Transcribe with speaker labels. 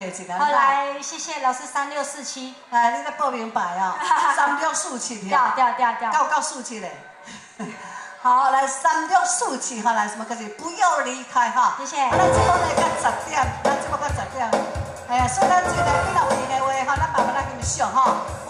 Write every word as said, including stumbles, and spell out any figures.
Speaker 1: 一个。
Speaker 2: 好，来，谢谢老师三六四七。
Speaker 1: 哎，你得报明白哦，三六四七
Speaker 2: 掉掉掉掉。
Speaker 1: 够够四七嘞。好，来三六四七哈，来什么歌曲？不要离开哈。
Speaker 2: 谢谢。
Speaker 1: 啊，咱节目呢到十点，咱节目到十点。哎呀，所以咱最后几若有闲的话哈，咱慢慢来跟你上哈。